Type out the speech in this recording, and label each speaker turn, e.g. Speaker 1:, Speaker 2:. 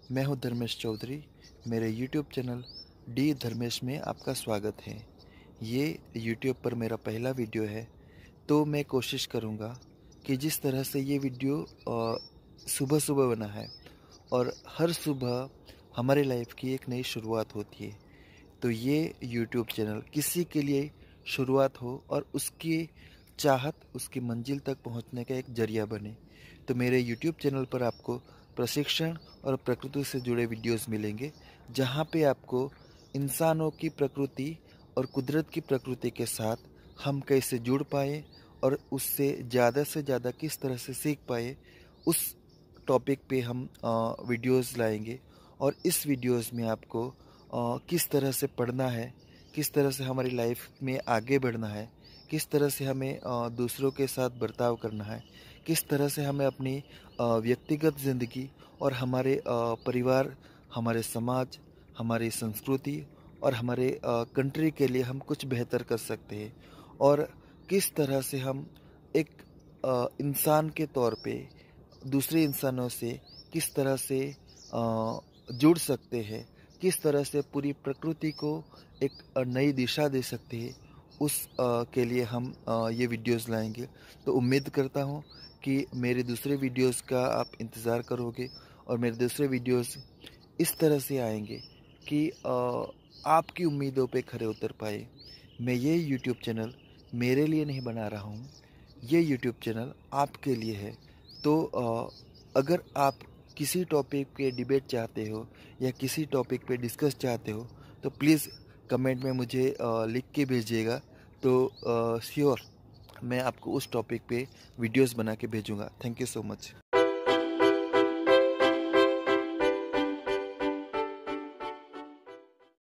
Speaker 1: मैं हूं धर्मेश चौधरी। मेरे YouTube चैनल डी धर्मेश में आपका स्वागत है। ये YouTube पर मेरा पहला वीडियो है, तो मैं कोशिश करूँगा कि जिस तरह से ये वीडियो सुबह सुबह बना है और हर सुबह हमारे लाइफ की एक नई शुरुआत होती है, तो ये YouTube चैनल किसी के लिए शुरुआत हो और उसकी चाहत उसकी मंजिल तक पहुंचने का एक जरिया बने। तो मेरे YouTube चैनल पर आपको प्रशिक्षण और प्रकृति से जुड़े वीडियोस मिलेंगे, जहां पे आपको इंसानों की प्रकृति और कुदरत की प्रकृति के साथ हम कैसे जुड़ पाए और उससे ज़्यादा से ज़्यादा किस तरह से सीख पाए, उस टॉपिक पे हम वीडियोस लाएंगे। और इस वीडियोस में आपको किस तरह से पढ़ना है, किस तरह से हमारी लाइफ में आगे बढ़ना है, किस तरह से हमें दूसरों के साथ बर्ताव करना है, किस तरह से हमें अपनी व्यक्तिगत ज़िंदगी और हमारे परिवार, हमारे समाज, हमारी संस्कृति और हमारे कंट्री के लिए हम कुछ बेहतर कर सकते हैं, और किस तरह से हम एक इंसान के तौर पे दूसरे इंसानों से किस तरह से जुड़ सकते हैं, किस तरह से पूरी प्रकृति को एक नई दिशा दे सकते हैं, उस के लिए हम ये वीडियोस लाएंगे। तो उम्मीद करता हूँ कि मेरे दूसरे वीडियोस का आप इंतज़ार करोगे और मेरे दूसरे वीडियोस इस तरह से आएंगे कि आपकी उम्मीदों पे खरे उतर पाए। मैं ये यूट्यूब चैनल मेरे लिए नहीं बना रहा हूँ, ये यूट्यूब चैनल आपके लिए है। तो अगर आप किसी टॉपिक पे डिबेट चाहते हो या किसी टॉपिक पे डिस्कस चाहते हो, तो प्लीज़ कमेंट में मुझे लिख के भेजिएगा। तो श्योर मैं आपको उस टॉपिक पे वीडियोस बना के भेजूँगा। Thank you so much.